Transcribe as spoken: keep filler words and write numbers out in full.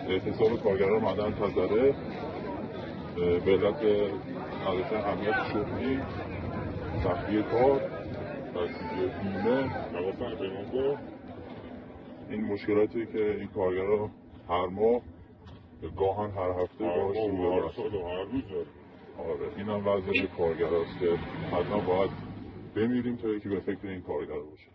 اعتصاب کارگران معدن تزره به علت نداشتن اهمیت شغلی، سختی کار، تشویش بیمه، نوافتن پیمانگاه، این مشکلاتی که این کارگرها هر ماه گاهن هر هفته باهاش روبرو هستن. آره این هم وضع کارگر است که حتما باید بمیریم تا یکی به فکر این کارگر باشه.